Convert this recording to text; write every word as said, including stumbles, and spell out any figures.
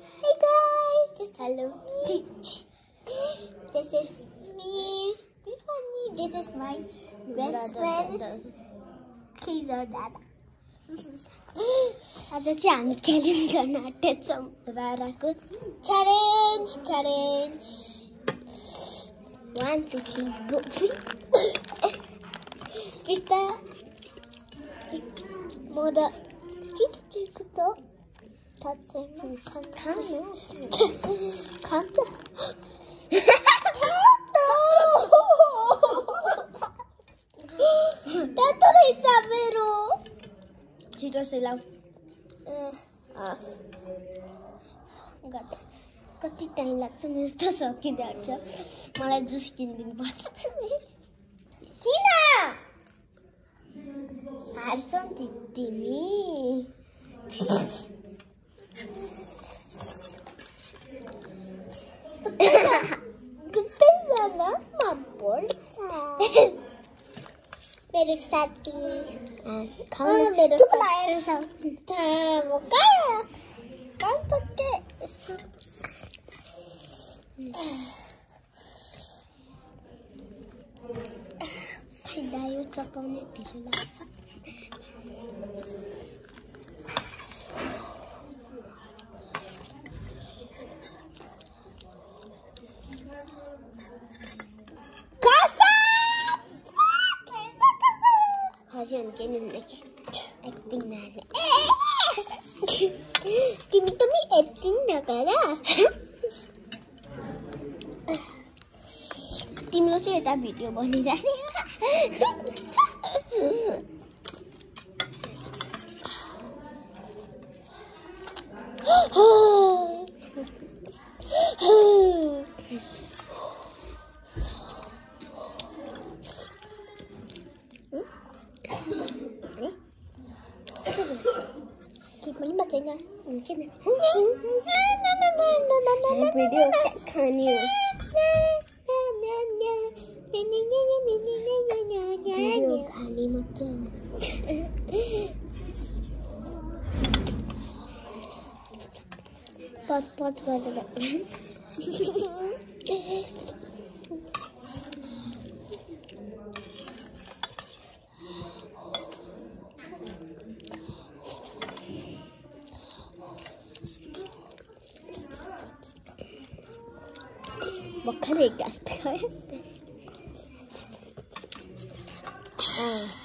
Hey guys, just hello. This is me. This is my best friend. He's our dad. आज चाहिँ हामी challenge गर्न आँटेछौँ राराको challenge challenge one two three go किस्ता म त के चिजको त थाहा छैन खान्छु खान्छ त्यत्रो रहेछ मेरो छिटो सेलाउ हस् गते कति टाइम लाग्छ मेरो त सकिँदैछ मलाई जुस किनिदिनु पर्छ किन हाल्छौ नि तिमी सबैजना मन पर्छ मेरो साथी खाऊ मेरो लाएर छ म कहाँ कहाँ तके यस्तो खाइदा यो चपाउने ढिलो लाग्छ Kasihan kini lagi acting nane. Kimi tuh mi acting nak kala. Tim lo sih ada video bani tadi. Kali makanya mungkin video kani video kani macam pot pot gada Makan ikan. Ah.